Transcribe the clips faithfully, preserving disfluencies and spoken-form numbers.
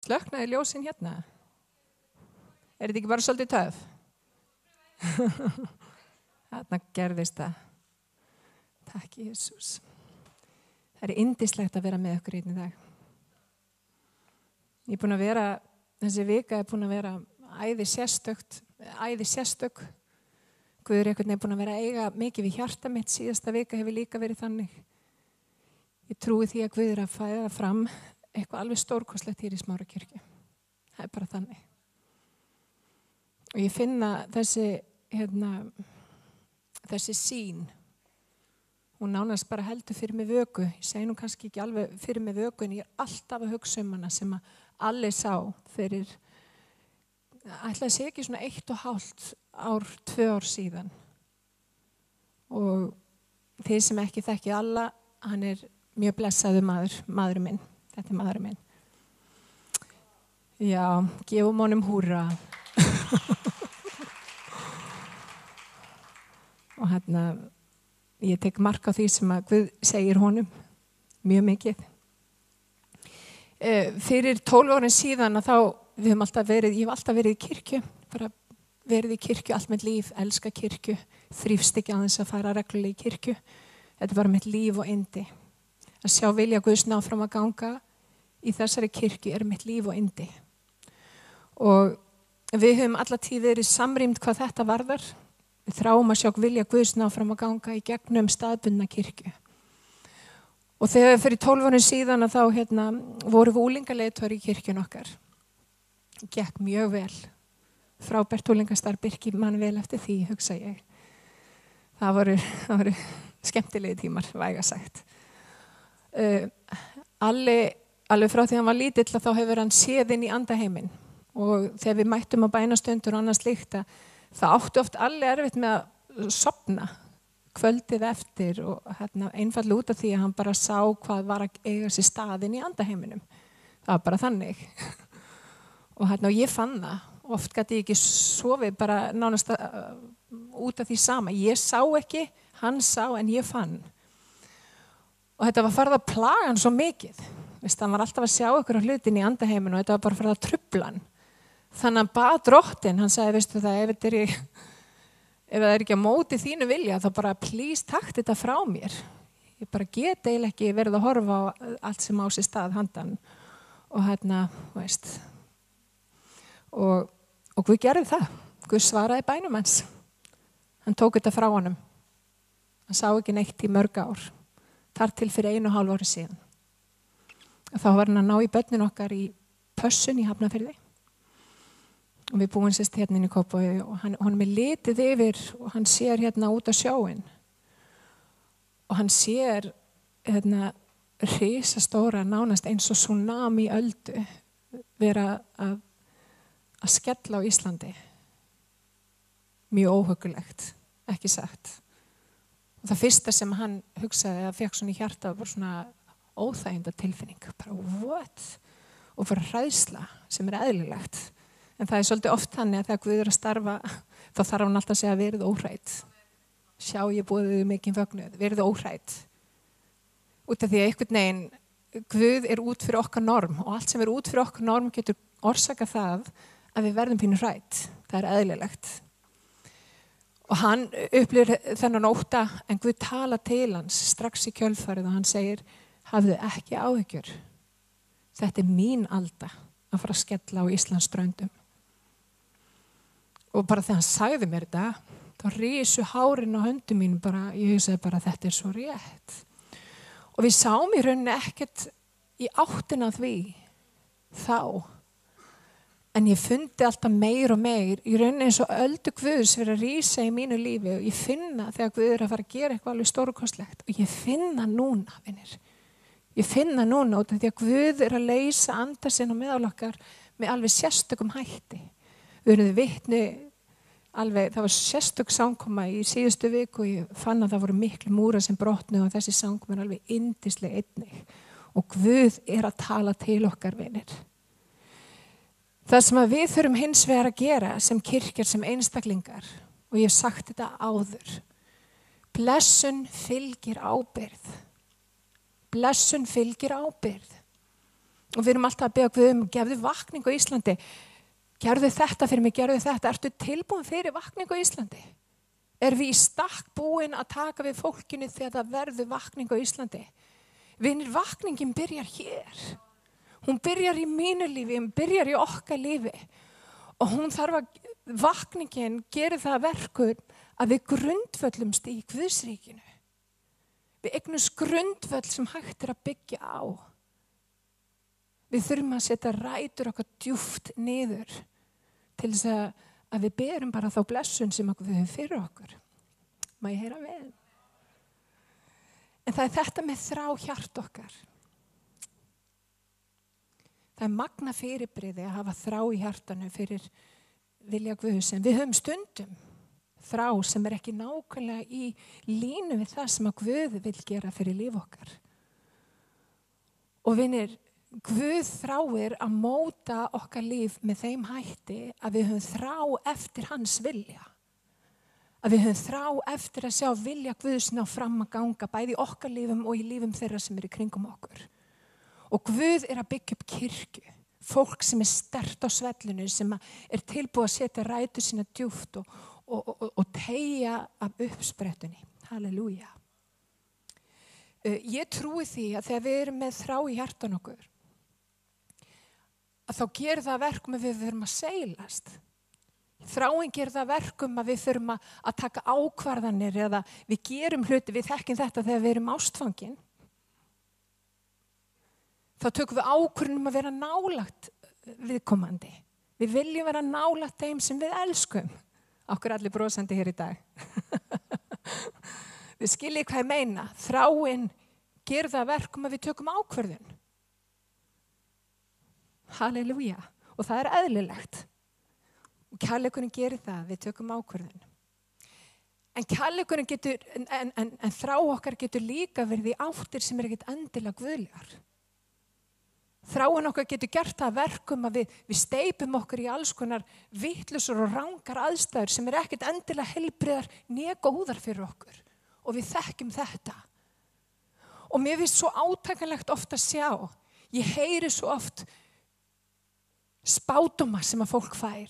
Slöknaði ljósin hérna? Er þetta ekki bara svolítið töf? Þarna gerðist það. Takk Jesús. Það er yndislegt að vera með okkur einn í dag. Ég er búin að vera, þessi vika er búin að vera æði sérstökt, æði sérstök. Guður einhvern veginn búin að vera að eiga mikið við hjarta mitt. Síðasta vika hefur líka verið þannig. Ég trúi því að Guður að fæða fram eitthvað alveg stórkostlegt hér í Smárukirkju. Það er bara þannig. Og ég finna þessi, hérna, þessi sýn, hún nánast bara heldur fyrir mig vöku. Ég segi nú kannski ekki alveg fyrir mig vöku, en ég er alltaf að hugsa um hana sem að allir sá fyrir, ætlaði að segja ekki svona eitt og hálft ár, tvö ár síðan. Og þeir sem ekki þekki alla, hann er mjög blessaður maður, maðurinn minn. Þetta er maðurinn minn. Já, gefum honum húrra. Og hérna, ég tek mark á því sem að Guð segir honum, mjög mikið. E, fyrir tólf árin síðan að þá, við höfum alltaf verið, ég hef alltaf verið í kirkju, bara verið í kirkju allt mitt líf, elska kirkju, þrífst ekki aðeins að fara reglulega í kirkju. Þetta er bara mitt líf og yndi. Að sjá vilja Guðs ná fram að ganga í þessari kirkju er mitt líf og yndi. Og við höfum alla tíð verið samrýmd hvað þetta varðar. Við þráum að sjá vilja Guðs ná fram að ganga í gegnum staðbundna kirkju. Og þegar fyrir tólf árin síðan að þá hérna, voru við úlingaleiðtogar í kirkjun okkar. Gekk mjög vel. Frábært úlingastarf, Birkir mann vel eftir því, hugsa ég. Það voru, það voru skemmtilegi tímar, væga sagt. Uh, alli, alveg frá því hann var lítill þá hefur hann séð inn í andaheimin og þegar við mættum á bænastundur og annars líkt það átti oft alli erfitt með að sofna kvöldið eftir og hérna, einfallega út af því að hann bara sá hvað var að eiga sér staðinn í andaheiminum. Það var bara þannig. Og, hérna, og ég fann það. Oft gæti ég ekki sofið bara nánast uh, út af því sama. Ég sá ekki, hann sá en ég fann. Og þetta var farið að plaga hann svo mikið. Vist, hann var alltaf að sjá ykkur á hlutin í andaheiminu og þetta var bara farið að trufla hann. Þannig að hann bað drottinn, hann sagði, veistu það, ef þetta er, í, ef það er ekki á móti þínu vilja, þá bara please takt þetta frá mér. Ég bara get eiginlega ekki verið að horfa á allt sem á sér stað handan. Og hérna, veist. Og, og Guð gerði það. Guð svaraði bænum hans. Hann tók þetta frá honum. Hann sá ekki neitt í mörg ár. Þar til fyrir einu og hálf ári síðan. Og þá var hann að ná í börnin okkar í Pössun í Hafnarfirði. Og við búum sérst hérna inn í Kópavogi og hann, hann er litið yfir og hann sér hérna út á sjóin. Og hann sér hérna risastóra nánast eins og tsunami öldu vera að, að skella á Íslandi. Mjög óhuggulegt, ekki sagt. Og það fyrsta sem hann hugsaði að fekk svona í hjarta var bara svona óþæginda tilfinning. Bara what? Og bara hræðsla sem er eðlilegt. En það er svolítið oft þannig að þegar Guð er að starfa þá þarf hann alltaf að segja verið óhrædd. Sjá ég boðið mikinn fögnuð, verið óhrædd. Út af því að einhvern veginn Guð er út fyrir okkar norm og allt sem er út fyrir okkar norm getur orsakað það að við verðum pínu hrædd. Það er eðlilegt. Og hann upplifir þennan ótta en Guð tala til hans strax í kjölfarið og hann segir hafðu ekki áhyggjur. Þetta er mín alda að fara að skella á Íslands ströndum. Og bara þegar hann sagði mér þetta, þá risu hárin á höndum mín bara, ég hugsaði bara þetta er svo rétt. Og við sáum í rauninni ekkert í áttina því þá. En ég fundi alltaf meir og meir, í rauninni eins og öldu Guðs fyrir að rísa í mínu lífi og ég finna þegar Guð er að fara að gera eitthvað alveg stórkostlegt og ég finna núna, vinnir. Ég finna núna út af því að Guð er að leysa anda sinn á meðal okkar með alveg sérstökum hætti. Við erum vitni alveg, það var sérstök samkoma í síðustu viku og ég fann að það voru miklu múrar sem brotnu og þessi samkoma er alveg yndisleg einnig. Og Guð er að tala til okkar, vinir. Það sem að við þurfum hins vegar að gera sem kirkjar, sem einstaklingar, og ég hef sagt þetta áður, blessun fylgir ábyrgð. Blessun fylgir ábyrgð. Og við erum alltaf að beða Guð um, gefðu vakningu á Íslandi. Gerðu þetta fyrir mig, gerðu þetta. Ertu tilbúin fyrir vakningu á Íslandi? Er við í stakk búin að taka við fólkinu þegar það verður vakningu á Íslandi? Vinir, vakningin byrjar hér. Hún byrjar í mínu lífi, hún byrjar í okkar lífi. Og hún þarf að, vakningin gerir það verkur að við grundvöllumst í Guðsríkinu. Við eignumst grundvöll sem hægt er að byggja á. Við þurfum að setja rætur okkar djúpt niður til þess að, að við berum bara þá blessun sem við höfum fyrir okkur. Má ég heyra vel? En það er þetta með þrá hjart okkar. Það er magna fyrirbrigði að hafa þrá í hjartanu fyrir vilja Guðs. En við höfum stundum þrá sem er ekki nákvæmlega í línu við það sem að Guð vil gera fyrir líf okkar. Og vinir, Guð þráir að móta okkar líf með þeim hætti að við höfum þrá eftir hans vilja. Að við höfum þrá eftir að sjá vilja Guðs ná fram að ganga bæði í okkar lífum og í lífum þeirra sem eru í kringum okkur. Og Guð er að byggja upp kirkju, fólk sem er sterkt á svellinu, sem er tilbúið að setja rætur sína djúpt og, og, og, og teygja af uppsprettunni. Halleluja. Ég trúi því að þegar við erum með þrá í hjartan okkur, að þá gerir það verkum að við þurfum að seilast. Þráin gerir það verkum að við þurfum að, að taka ákvarðanir eða við gerum hluti, við þekkjum þetta þegar við erum ástfangin. Þá tökum við ákvörðunum að vera nálægt viðkomandi. Við viljum vera nálægt þeim sem við elskum. Okkur allir brosandi hér í dag. Við skiljið hvað ég meina. Þráin gerir það verkum að við tökum ákvörðun. Halleluja. Og það er eðlilegt. Og kærleikurinn gerir það, við tökum ákvörðun. En kærleikurinn getur, en, en, en þrá okkar getur líka verið í áttir sem er ekkert endilega guðlegar. Þráin okkar getur gert það verkum að við, við steypum okkur í alls konar vitlausar og rangar aðstæður sem er ekkert endilega heilbrigðar né góðar fyrir okkur. Og við þekkjum þetta. Og mér finnst svo átakanlegt oft að sjá. Ég heyri svo oft spádóma sem að fólk fær.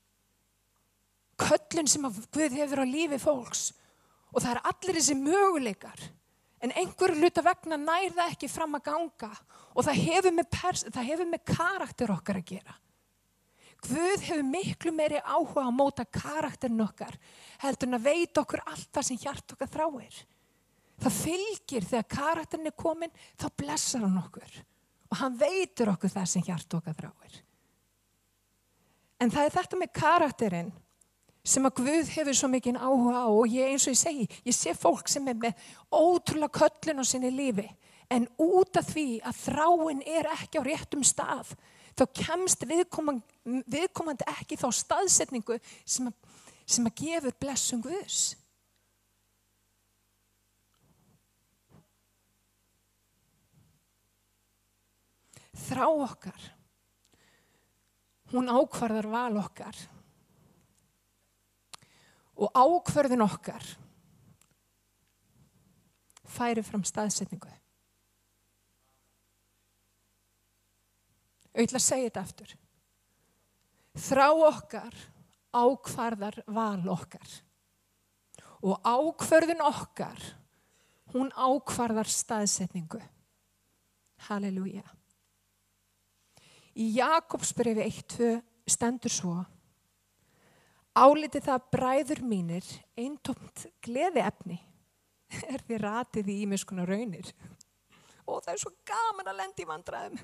Köllun sem að Guð hefur á lífi fólks. Og það er allir þessi möguleikar. En einhverju hluta vegna nær það ekki fram að ganga. Og það hefur með, pers- það hefur með karakter okkar að gera. Guð hefur miklu meiri áhuga að móta karakterin okkar. Heldur en að veita okkur allt það sem hjart okkar þráir. Það fylgir þegar karakterin er komin, þá blessar hann okkur. Og hann veitur okkur það sem hjart okkar þráir. En það er þetta með karakterinn sem að Guð hefur svo mikinn áhuga á og ég eins og ég segi, ég sé fólk sem er með ótrúlega köllun á sinni lífi en út af því að þráin er ekki á réttum stað þá kemst viðkomandi, viðkomandi ekki þá staðsetningu sem að, sem að gefur blessun Guðs. Þrá okkar, hún ákvarðar val okkar. Og ákvörðun okkar færi fram staðsetningu. Ég ætla að segja þetta aftur. Þrá okkar ákvarðar val okkar. Og ákvörðun okkar, hún ákvarðar staðsetningu. Halleluja. Í Jakobsbrefi eitt tvö stendur svo: Álitið það bræður mínir, eintómt gleðiefni, er þið ratið í ýmiss konar raunir. Og það er svo gaman að lenda í vandræðum.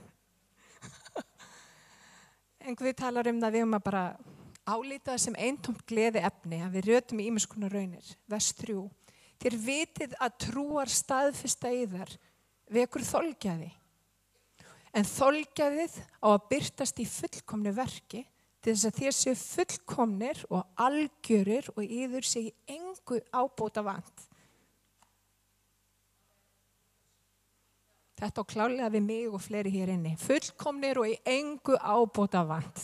En Guð talar um það við um að bara álita það sem eintómt gleðiefni, að við rötum í ýmiss konar raunir. Vers þrjú. Þér vitið að trúar staðfesta yðar vekur þolgæði. En þolgæðið á að birtast í fullkomnu verki, til þess að þér séu fullkomnir og algjörir og yður sé í engu ábóta vant. Þetta á klálega við mig og fleiri hér inni. Fullkomnir og í engu ábóta vant.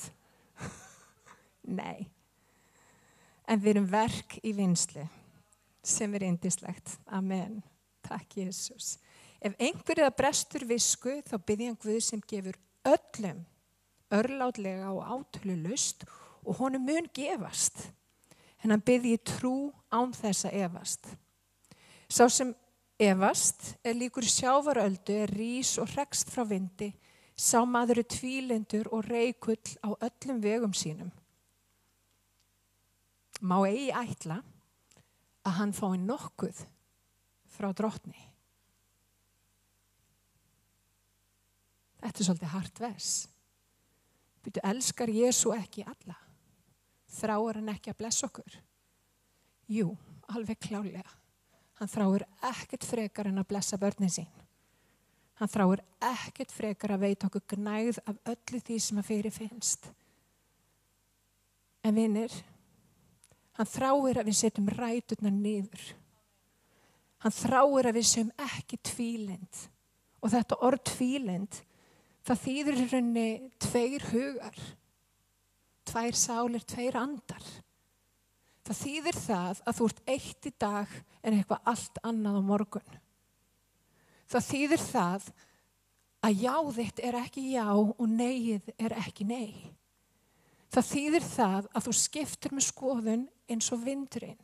Nei. En við erum verk í vinnslu sem er yndislegt. Amen. Takk, Jesús. Ef einhver eða brestur visku, þá bið ég hann Guð sem gefur öllum örlátlega og átölulaust og honum mun gefast. En hann biðji trú án þess að efast. Sá sem efast er líkur sjávaröldu, er rís og hrekst frá vindi. Sá maður er tvílindur og reikull á öllum vegum sínum. Má eigi ætla að hann fái nokkuð frá drottni. Þetta er svolítið hart vers. Býtu, elskar Jesú ekki alla? Þráir hann ekki að blessa okkur? Jú, alveg klálega. Hann þráir ekkert frekar en að blessa börnin sín. Hann þráir ekkert frekar að veita okkur gnægð af öllu því sem að fyrir finnst. En vinir, hann þráir að við setjum ræturnar niður. Hann þráir að við séum ekki tvílynd. Og þetta orð tvílynd, það þýðir í rauninni tveir hugar. Tvær sálir, tveir andar. Það þýðir það að þú ert eitt í dag en eitthvað allt annað á morgun. Það þýðir það að já þitt er ekki já og neyið er ekki nei. Það þýðir það að þú skiptir með skoðun eins og vindurinn.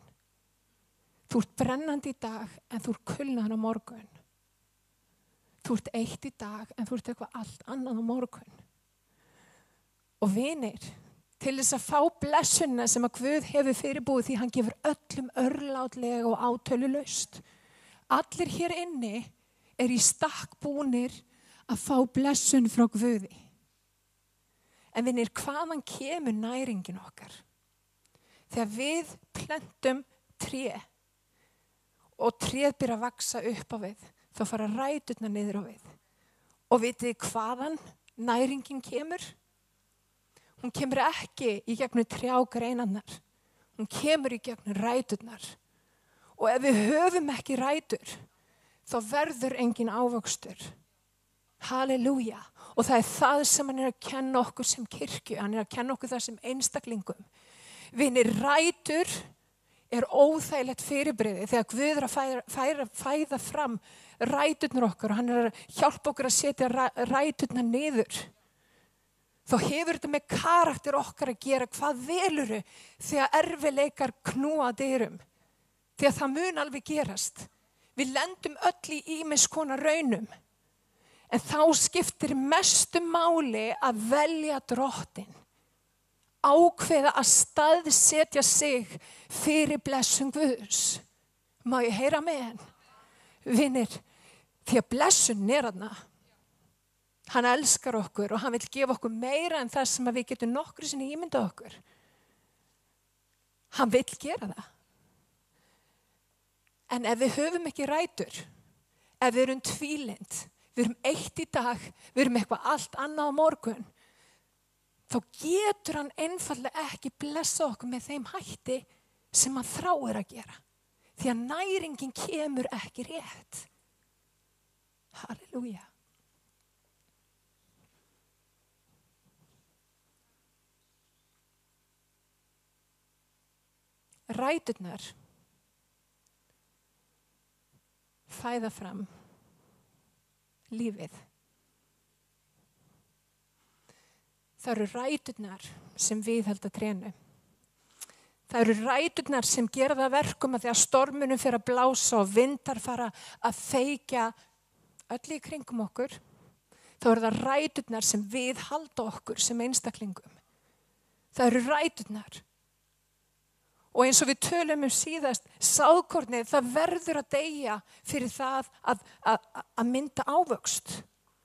Þú ert brennandi í dag en þú ert kulnaður á morgun. Þú ert eitt í dag en þú ert eitthvað allt annað á morgun. Og vinir, til þess að fá blessunna sem að Guð hefur fyrirbúið því hann gefur öllum örlátlega og átölulaust. Allir hér inni er í stakk búnir að fá blessun frá Guði. En vinir, hvaðan kemur næringin okkar? Þegar við plöntum tré og tréð byrja að vaksa upp á við, þá fara ræturnar niður á við. Og vitið hvaðan næringin kemur? Hún kemur ekki í gegnum trjágreinarnar. Hún kemur í gegnum ræturnar. Og ef við höfum ekki rætur, þá verður engin ávöxtur. Halleluja. Og það er það sem hann er að kenna okkur sem kirkju. Hann er að kenna okkur það sem einstaklingum. Vinir, rætur er óþægilegt fyrirbrigði þegar Guð er að færa, færa, fæða fram ræturnar okkar og hann er að hjálpa okkur að setja ræturnar niður. Þá hefur þetta með karakter okkar að gera. Hvað veluru þegar erfiðleikar knúa dyrum? Þegar það mun alveg gerast. Við lendum öll í ýmis konar raunum. En þá skiptir mestu máli að velja drottinn. Ákveða að staðsetja sig fyrir blessun Guðs. Má ég heyra með hann? Vinir, því að blessun er þarna. Hann elskar okkur og hann vil gefa okkur meira en það sem við getum nokkru sinni ímyndað okkur. Hann vil gera það. En ef við höfum ekki rætur, ef við erum tvílynd, við erum eitt í dag, við erum eitthvað allt annað á morgun, þá getur hann einfaldlega ekki blessa okkur með þeim hætti sem hann þráir að gera. Því að næringin kemur ekki rétt. Halleluja. Ræturnar fæða fram lífið. Það eru ræturnar sem viðhalda trénu. Það eru ræturnar sem gera það verkum að þegar stormunum fer að blása og vindar fara að feykja öll í kringum okkur, þá eru það ræturnar sem viðhalda okkur sem einstaklingum. Það eru ræturnar. Og eins og við tölum um síðast, sáðkornið, það verður að deyja fyrir það að, að, að mynda ávöxt.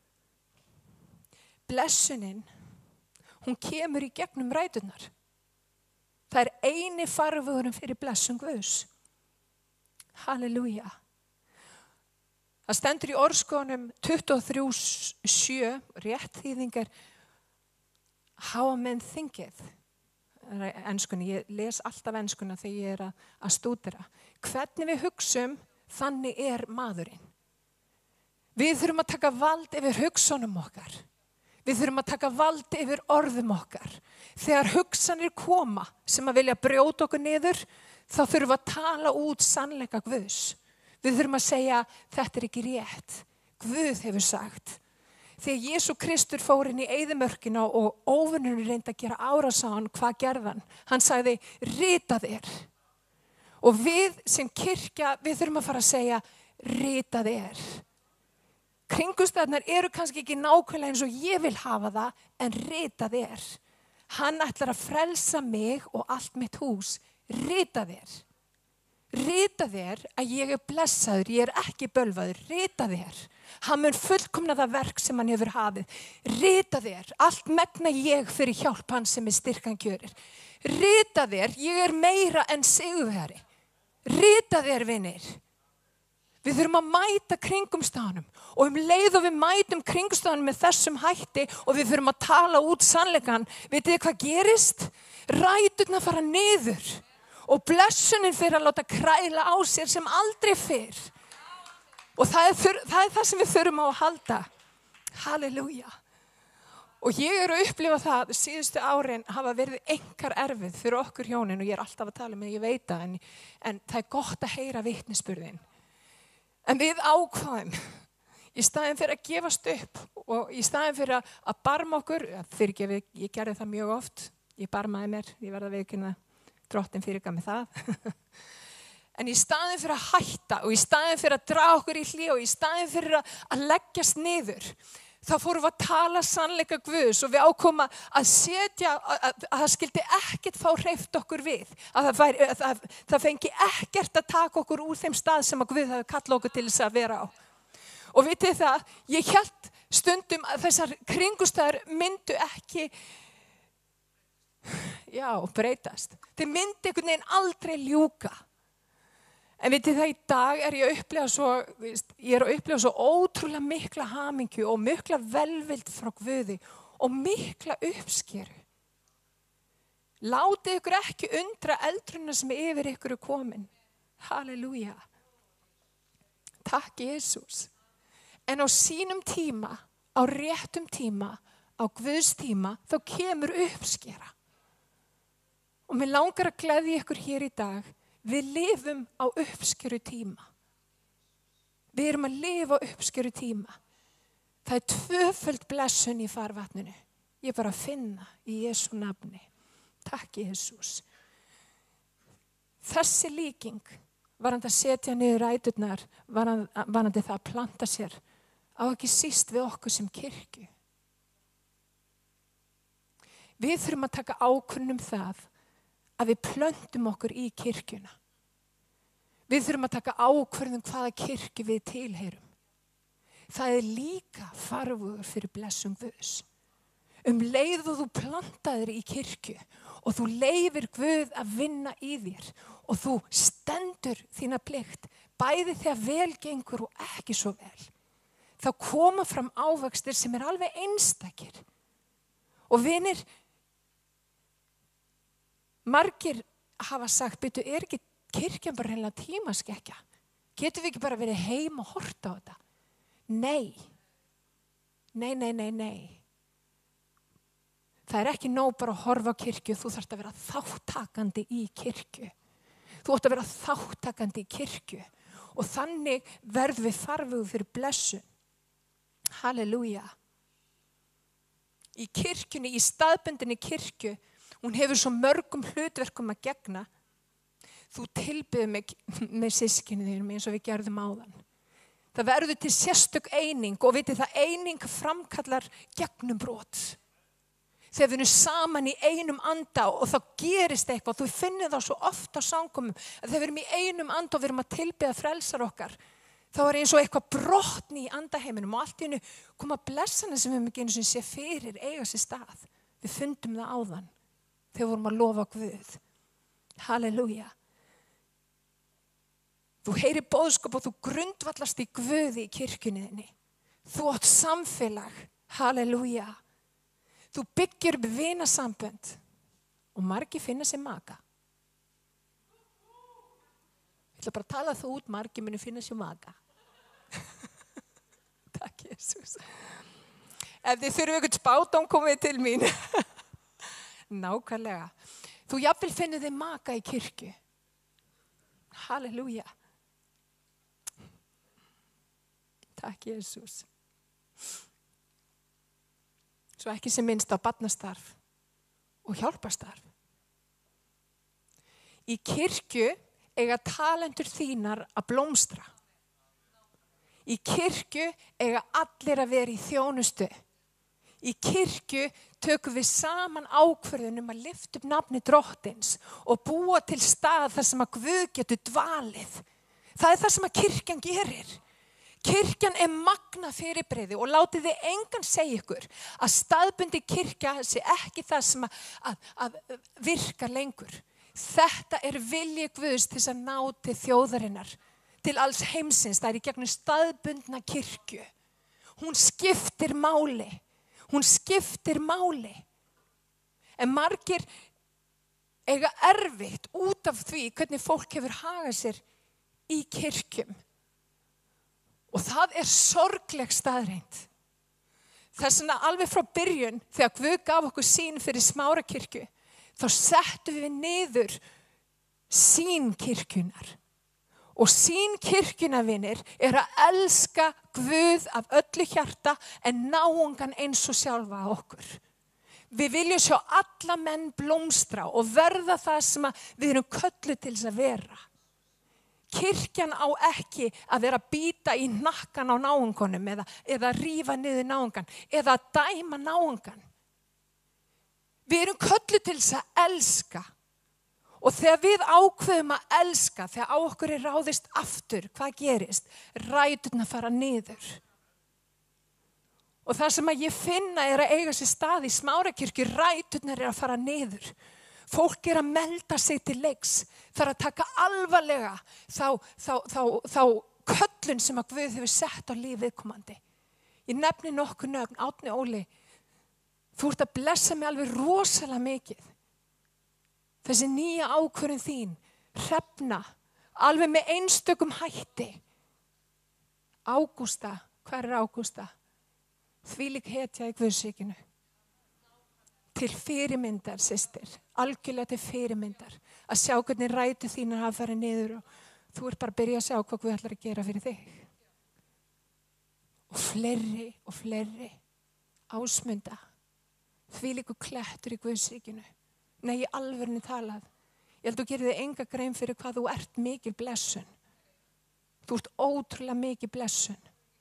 Blessunin, hún kemur í gegnum ræturnar. Það er eini farvegurinn fyrir blessun Guðs. Halleluja. Það stendur í orðskónum tuttugu og þrjú sjö, rétt þýðingar, how a man thinketh. Enskunni, ég les alltaf enskuna þegar ég er að, að stúdera. Hvernig við hugsum, þannig er maðurinn. Við þurfum að taka vald yfir hugsunum okkar. Við þurfum að taka vald yfir orðum okkar. Þegar hugsanir koma sem að vilja brjóta okkur niður, þá þurfum við að tala út sannleika Guðs. Við þurfum að segja, þetta er ekki rétt. Guð hefur sagt. þegar Jesú Kristur fór inn í eyðimörkina og óvinnurinn reyndi að gera árás á hann, hvað gerði hann? Hann sagði, rita þér. Og við sem kirkja, við þurfum að fara að segja, rita þér. Kringumstæðurnar eru kannski ekki nákvæmlega eins og ég vil hafa það, en rita þér. Hann ætlar að frelsa mig og allt mitt hús. Rita þér. Rita þér að ég er blessaður, ég er ekki bölvaður. Rita þér. Hann mun fullkomna það verk sem hann hefur hafið. Rita þér. Allt megna ég fyrir hjálp hans sem er styrkan kjörir. Rita þér. Ég er meira en sigurvegari. Rita þér, vinir. Við þurfum að mæta kringumstæðunum og um leið og við mætum kringumstæðunum með þessum hætti og við þurfum að tala út sannleikann. Vitið þið hvað gerist? Ræturnar fara niður og blessunin fyrir að láta kræla á sér sem aldrei fyrr. Og það er það, er það sem við þurfum á að halda. Halleluja. Og ég er að upplifa það, síðustu árin hafa verið einkar erfið fyrir okkur hjónin og ég er alltaf að tala með, ég veit það, en, en það er gott að heyra vitnisburðin. En við ákváðum, í staðinn fyrir að gefast upp og í staðinn fyrir að barma okkur, fyrirgefið, ég gerði það mjög oft, ég barmaði mér, ég verði að viðurkenna, drottinn fyrirgaf mig það. En í staðinn fyrir að hætta og í staðinn fyrir að draga okkur í hlé og í staðinn fyrir að, að leggjast niður, þá fórum við að tala sannleika Guðs og við ákoma að setja, að, að, að það skildi ekkert fá hreyft okkur við. Að það, væri, að það, það fengi ekkert að taka okkur úr þeim stað sem að Guð hafi kallað okkur til þess að vera á. Og vitið það, ég hélt stundum að þessar kringumstæður myndu ekki, já, breytast. Þeir myndi einhvern veginn aldrei ljúka. En vitið það, í dag er ég að upplifa svo, ég er að upplifa svo ótrúlega mikla hamingju og mikla velvild frá Guði og mikla uppskeru. Látið ykkur ekki undra eldruna sem yfir ykkur er komin. Halleluja. Takk Jesús. En á sínum tíma, á réttum tíma, á Guðs tíma, þá kemur uppskera. Og mér langar að gleðja ykkur hér í dag. Við lifum á uppskeru tíma. Við erum að lifa á uppskeru tíma. Það er tvöföld blessun í farvatninu. Ég er bara að finna í Jesú nafni. Takk Jesús. Þessi líking, varandi að setja niður ræturnar, varandi það að planta sér, á ekki síst við okkur sem kirkju. Við þurfum að taka ákvörðun um það að við plöntum okkur í kirkjuna. Við þurfum að taka ákvörðun hvaða kirkju við tilheyrum. Það er líka farvegur fyrir blessun Guðs. Um leið og þú plantaðir í kirkju og þú leyfir Guð að vinna í þér og þú stendur þína plikt, bæði þegar vel gengur og ekki svo vel. Þá koma fram ávextir sem er alveg einstakir. Og vinir, margir hafa sagt, byrju, er ekki kirkjan bara reynilega tímaskekkja? Getum við ekki bara verið heim og horta á þetta? Nei. Nei, nei, nei, nei. Það er ekki nóg bara að horfa á kirkju, þú þarft að vera þáttakandi í kirkju. Þú átt að vera þáttakandi í kirkju. Og þannig verðum við farvegur fyrir blessun. Halleluja. Í kirkjunni, í staðbundinni kirkju, hún hefur svo mörgum hlutverkum að gegna. Þú tilbyður mig með systkini þínum eins og við gerðum áðan. Það verður til sérstök eining og vitið það, eining framkallar gegnumbrot. Þegar við erum saman í einum anda og það gerist eitthvað, þú finnir það svo oft á samkomum, að þegar við erum í einum anda og við erum að tilbyða frelsar okkar, þá er eins og eitthvað brotni í andaheiminum og allt í einu koma blessana sem við ekki einu sem sé fyrir eiga sér stað. Við fundum það áðan þegar við vorum að lofa Guð. Halleluja. Þú heyrir boðskap og þú grundvallast í Guði í kirkjunniðinni. Þú átt samfélag. Halleluja. Þú byggir upp vinasambönd og margir finna sér maka. Ég ætla bara að tala þú út, margir muni finna sér maka. Takk Jesús. Ef þið þurfum eitthvað spádóm komið til mín. Nákvæmlega. Þú jafnvel finnur þið maka í kirkju. Halleluja. Takk Jesús. svo ekki sem minnst á barnastarf og hjálpastarf. Í kirkju eiga talentur þínar að blómstra. Í kirkju eiga allir að vera í þjónustu. Í kirkju tökum við saman ákvörðunum að lyfta upp nafni Drottins og búa til stað þar sem að Guð getur dvalið. Það er það sem að kirkjan gerir. Kirkjan er magna fyrirbrigði og látið þið engan segja ykkur að staðbundi kirkja sé ekki það sem að, að, að virka lengur. Þetta er vilji Guðs til að ná til þjóðarinnar, til alls heimsins. Það er í gegnum staðbundna kirkju. Hún skiptir máli. Hún skiptir máli. En margir eiga erfitt út af því hvernig fólk hefur hagað sér í kirkjum. Og það er sorgleg staðreynd. Þess vegna alveg frá byrjun, þegar Guð gaf okkur sýn fyrir Smárakirkju, þá settum við niður sýn kirkjunar. Og sýn kirkjunavinir er að elska Guð af öllu hjarta en náungan eins og sjálfa okkur. Við viljum sjá alla menn blómstra og verða það sem við erum kölluð til þess að vera. Kirkjan á ekki að vera að bíta í hnakkan á náungunum eða, eða rífa niður náungan eða að dæma náungan. Við erum kölluð til þess að elska. Og þegar við ákveðum að elska, þegar á okkur er ráðist aftur, hvað gerist? Ræturnar fara niður. Og það sem að ég finna er að eiga sér stað í Smárakirkju, ræturnar er að fara niður. Fólk er að melda sig til leiks, það er að taka alvarlega þá, þá, þá, þá köllun sem að Guð hefur sett á líf viðkomandi. Ég nefni nokkuð nöfn, Árni Óli, þú ert að blessa mig alveg rosalega mikið. Þessi nýja ákvörðun þín, Hrefna, alveg með einstökum hætti. Ágústa, hver er Ágústa? Þvílík hetja í Guðsríkinu. Til fyrirmyndar, systir, algjörlega til fyrirmyndar. Að sjá hvernig rætur þínar hafa farið niður og þú ert bara að byrja að sjá hvað Guð ætlar að gera fyrir þig. Og fleiri og fleiri Ásmunda, þvílíkur klettur í Guðsríkinu. Nei, í alvörunni talað. Ég held að þú gerir þig enga grein fyrir hvað þú ert mikil blessun. Þú ert ótrúlega mikil blessun.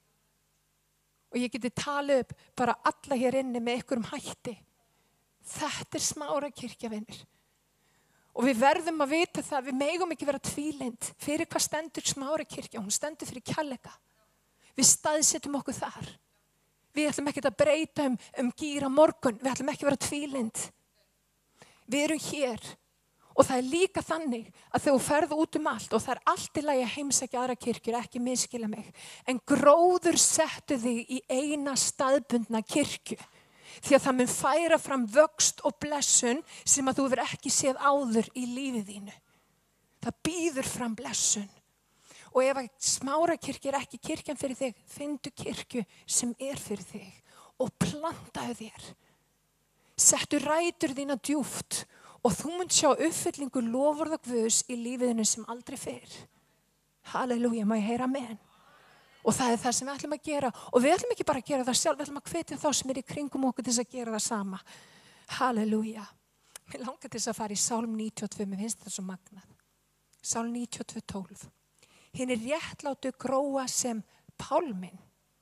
Og ég geti talið upp bara alla hér inni með einhverjum hætti. Þetta er Smárakirkja, vinir. Og við verðum að vita það, við megum ekki vera tvílynd. Fyrir hvað stendur Smárakirkja? Hún stendur fyrir kærleika. Við staðsetjum okkur þar. Við ætlum ekki að breyta um, um gíra morgun. Við ætlum ekki að vera tvílynd. Við erum hér og það er líka þannig að þegar þú ferð út um allt og það er allt í lagi að heimsækja aðra kirkjur, ekki misskilja mig, en gróður settu þig í eina staðbundna kirkju því að það mun færa fram vöxt og blessun sem að þú hefur ekki séð áður í lífið þínu. Það býður fram blessun. Og ef að Smárakirkja er ekki kirkjan fyrir þig, finndu kirkju sem er fyrir þig og plantaðu þér. Settu rætur þína djúpt og þú munt sjá uppfyllingu loforða Guðs í lífiðinu sem aldrei fyrr. Halleluja, má ég heyra amen. Og það er það sem við ætlum að gera. Og við ætlum ekki bara að gera það sjálf, við ætlum að hvetja þá sem er í kringum okkur til þess að gera það sama. Halleluja. Mér langar til þess að fara í Sálm níutíu og tvö, mér finnst það svo magnað. Sálm níutíu og tvö, tólf. Hinir réttlátu gróa sem pálminn,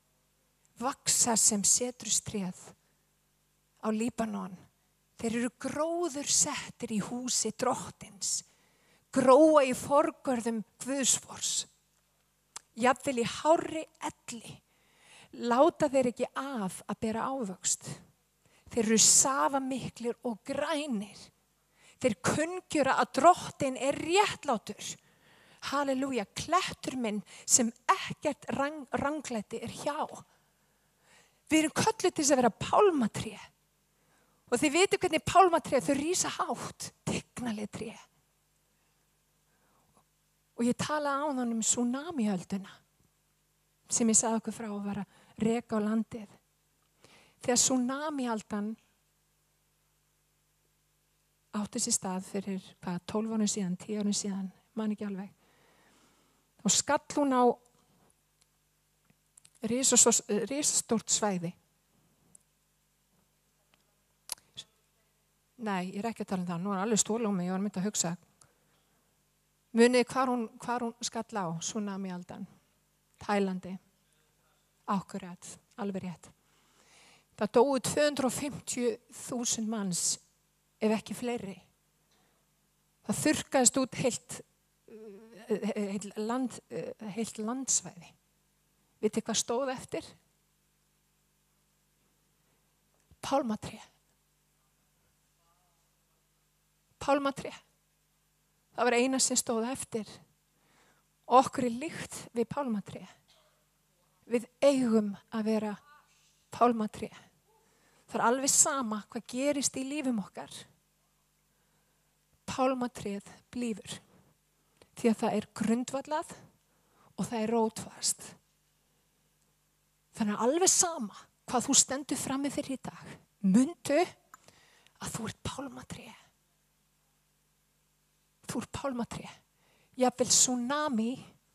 vaksa sem setrustréð á Líbanon. Þeir eru gróður settir í húsi Drottins, gróa í forgörðum Guðsvors. Jafnvel í hárri elli, láta þeir ekki af að bera ávöxt. Þeir eru safamiklir og grænir. Þeir kunngjöra að Drottin er réttlátur. Halleluja, klettur minn sem ekkert rang, ranglæti er hjá. Við erum kölluð til þess að vera pálmatré. Og þið veitu hvernig pálmatré, þau rísa hátt, tignaleg tré. Og ég talaði á þann um tsunami-ölduna sem ég sagði okkur frá að vera reka á landið. Þegar tsunami-aldan átti sér stað fyrir hvað, tólf árum síðan, tíu árum síðan, man ekki alveg. Og skall hún á risastórt svæði. Nei, ég er ekki að tala um það. Nú er alveg stól á mig, ég var myndið að hugsa. Munið hvar hún, hvar hún skall á, tsunami-aldan. Tælandi. Akkurat, alveg rétt. Það dóu tvö hundruð fimmtíu þúsund manns, ef ekki fleiri. Það þurrkaðist út heilt, heilt, land, heilt landsvæði. Vitið hvað stóð eftir? Pálmatré. Pálmatré. Það var eina sem stóð eftir. Okkur er líkt við pálmatré. Við eigum að vera pálmatré. Það er alveg sama hvað gerist í lífum okkar. Pálmatréð blífur. Því að það er grundvallað og það er rótfast. Þannig að alveg sama hvað þú stendur frammi fyrir í dag. Mundu að þú ert pálmatré. Þú ert pálmatré. Jafnvel tsunami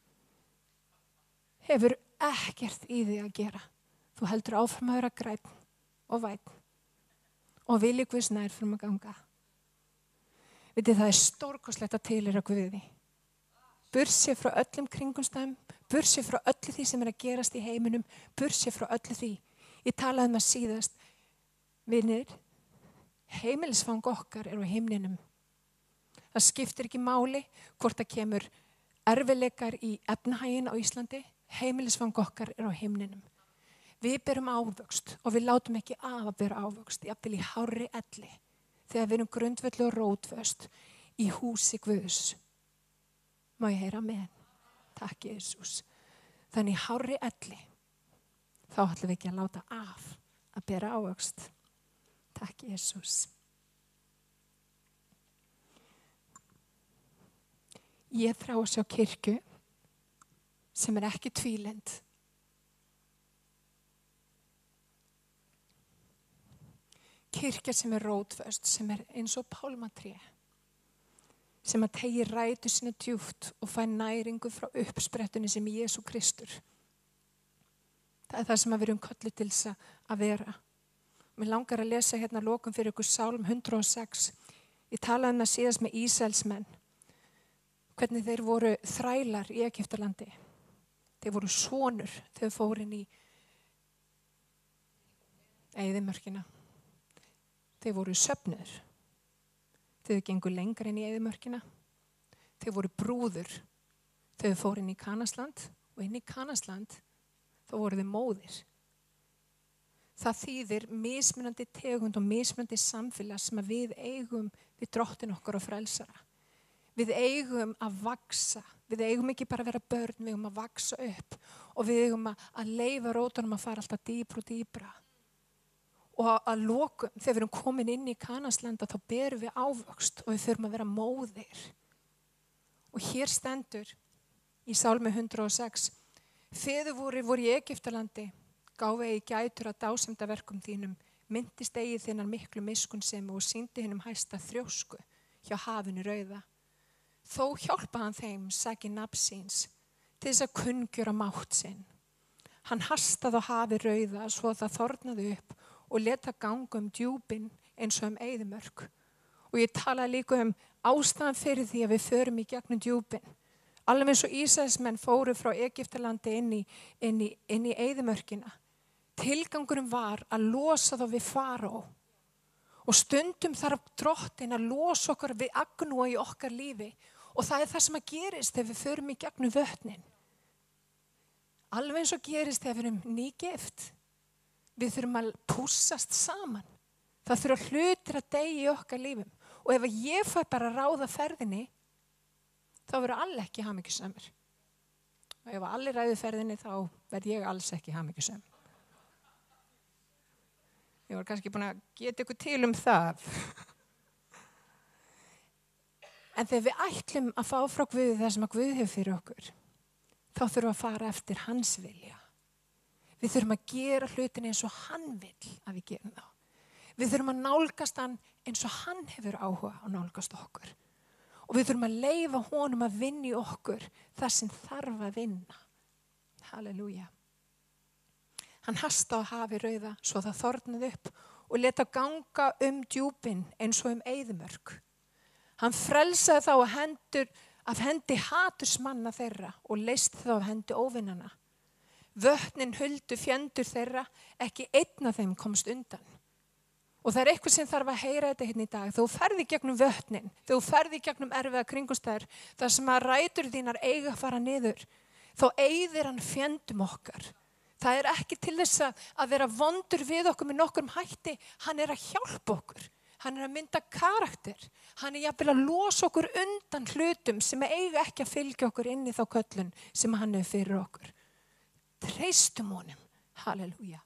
hefur ekkert í því að gera. Þú heldur áfram að vera grænn og væn og vilji Guðs nær fram að ganga. Vitið, það er stórkostlegt að tilheyra Guði. Burtséð frá öllum kringumstæðum, burtséð frá öllu því sem er að gerast í heiminum, burtséð frá öllu því. Ég talaði um að síðast, vinir, heimilisfang okkar er á himninum. Það skiptir ekki máli hvort það kemur erfiðleikar í efnahaginn á Íslandi, heimilisfang okkar er á himninum. Við berum ávöxt og við látum ekki af að bera ávöxt, jafnvel í hárri elli, þegar við erum grundvöldu og rótföst í húsi Guðs. Má ég heyra amen? Takk Jesús. Þannig í hárri elli, þá ætlum við ekki að láta af að bera ávöxt. Takk Jesús. Ég þrá að sjá kirkju sem er ekki tvílynd. Kirkja sem er rótföst, sem er eins og pálmatré, sem að tegi rætu sinni djúpt og fæ næringu frá uppsprettunni sem Jesú Kristur. Það er það sem að við erum kölluð til þess að vera. Mér langar að lesa hérna lokum fyrir ykkur Sálm hundrað og sex. Ég talaði um það síðast með Ísraelsmenn, hvernig þeir voru þrælar í Egyptalandi. Þeir voru sonur þegar fóru inn í eyðimörkina. Þeir voru söfnuður. Þeir gengu lengra inn í eyðimörkina. Þeir voru brúður. Þeir fóru inn í Kanasland og inn í Kanasland þá voru þeir móðir. Það þýðir mismunandi tegund og mismunandi samfélag sem að við eigum við drottin okkar og frelsara. Við eigum að vaksa. Við eigum ekki bara að vera börn, við eigum að vaksa upp og við eigum að leyfa rótunum að fara alltaf dýpra og dýpra. Og að lokum, þegar við erum komin inn í Kanaslanda, þá berum við ávöxt og við þurfum að vera móðir. Og hér stendur í Sálmi hundrað og sex, feður voru, voru í Egyptalandi, gáfu eigi gætur að dásemdaverkum þínum, myndist eigi þinnar miklu miskunnsemi og sýndi hinnum hæsta þrjósku hjá hafinu rauða. Þó hjálpa hann þeim, saki nafn síns, til þess að kunngjöra mátt sinn. Hann hastaði á hafi rauða svo það þornaði upp og leta ganga um djúpin eins og um eyðimörk. Og ég talaði líka um ástæðan fyrir því að við förum í gegnum djúpin. Alveg eins og Ísraelsmenn fóru frá Egyptalandi inn í, inn í, inn í eyðimörkina. Tilgangurinn var að losa þá við faró. Og stundum þarf drottin að losa okkur við agnúa í okkar lífi. Og það er það sem að gerist þegar við förum í gegnum vötnin. Alveg eins og gerist þegar við erum nýgift. Við þurfum að pússast saman. Það þurfa hlutir að deyja í okkar lífum. Og ef ég fæ bara að ráða ferðinni, þá verður allir ekki hamingjusamur. Og ef allir ræðu ferðinni, þá verð ég alls ekki hamingjusöm. Ég var kannski búin að geta ykkur til um það. En þegar við ætlum að fá frá Guði það sem að Guð hefur fyrir okkur, þá þurfum við að fara eftir hans vilja. Við þurfum að gera hlutin eins og hann vill að við gerum þá. Við þurfum að nálgast hann eins og hann hefur áhuga að nálgast okkur. Og við þurfum að leyfa honum að vinna í okkur það sem þarf að vinna. Halleluja. Hann hasta á hafi rauða svo það þornaði upp og leta ganga um djúpin eins og um eyðimörk. Hann frelsaði þá að hendur, af hendi hatursmanna þeirra og leysti þá af hendi óvinnana. Vötnin huldu fjendur þeirra, ekki einn af þeim komst undan. Og það er eitthvað sem þarf að heyra þetta hérna í dag. Þú ferði gegnum vötnin, þú ferði gegnum erfiða kringumstæður, þar sem að rætur þínar eiga að fara niður, þá eyðir hann fjendum okkar. Það er ekki til þess að vera vondur við okkur með nokkrum hætti, hann er að hjálpa okkur. Hann er að mynda karakter. Hann er jafnvel að losa okkur undan hlutum sem eiga ekki að fylgja okkur inn í þá köllun sem hann er fyrir okkur. Treystum honum. Halleluja.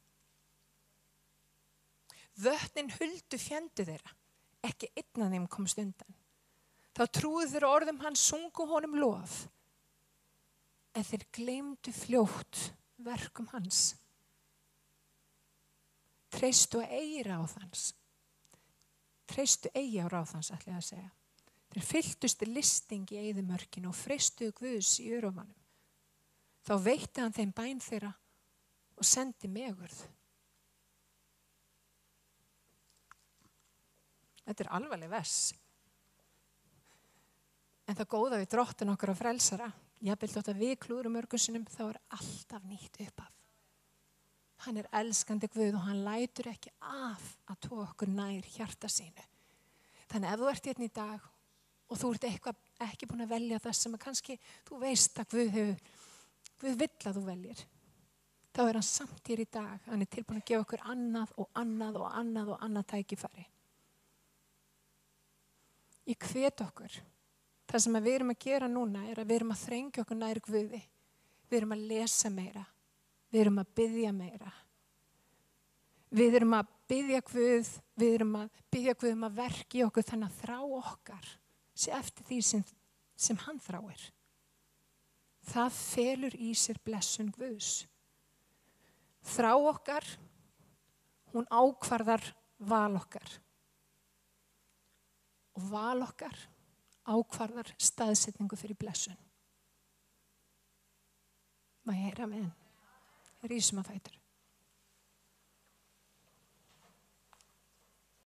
Vötnin huldu fjendu þeirra. Ekki einn af þeim komst undan. Þá trúðu þeir orðum hans, sungu honum lof. En þeir gleymdu fljótt verkum hans. Treystu eigi ráð hans. Treystu eigi á ráð hans, ætla ég að segja. Þeir fylltust listing í eyðimörkinu og freystuðu Guðs í örumanum. Þá veitti hann þeim bæn þeirra og sendi megurð. Þetta er alvarleg vers. En það góða við drottinn okkar og frelsara, jafnvel þótt að við klúrum mörgum þá er alltaf nýtt uppaf. Hann er elskandi Guð og hann lætur ekki af að tóa okkur nær hjarta sínu. Þannig ef þú ert hérna í dag og þú ert eitthvað ekki búin að velja það sem að kannski þú veist að Guð hefur, Guð vill að þú veljir, þá er hann samt hér í dag. Hann er tilbúin að gefa okkur annað og annað og annað og annað tækifæri. Ég hvet okkur. Það sem við erum að gera núna er að við erum að þrengja okkur nær Guði. Við erum að lesa meira. Við erum að biðja meira. Við erum að biðja Guð, við erum að biðja Guð um að verki okkur þannig að þrá okkar sé eftir því sem, sem hann þráir. Það felur í sér blessun Guðs. Þrá okkar, hún ákvarðar val okkar. Og val okkar ákvarðar staðsetningu fyrir blessun. Má ég heyra með henn? Rísum að fætur.